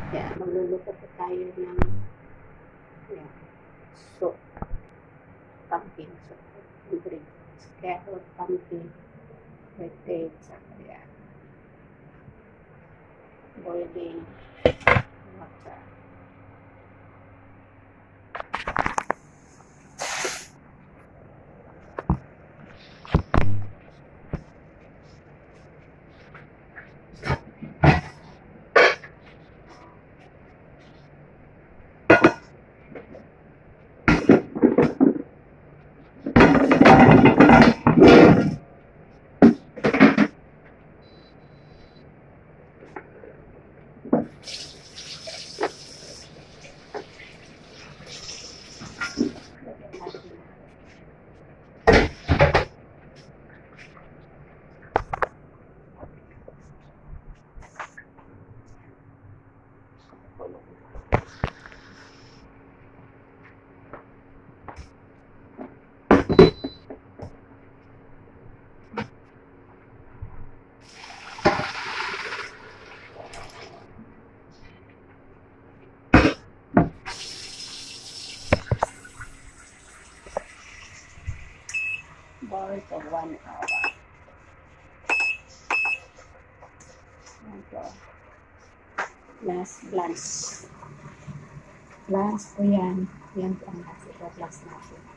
Kaya magluluto po tayo ng yan, soup, pumpkin soup, ingredients, carrot, pumpkin, red grapes, yan, boiling water. Boil for 1 hour. Ito. Last blanch. Blanch po yan. Yan po ang last. Ito, last natin.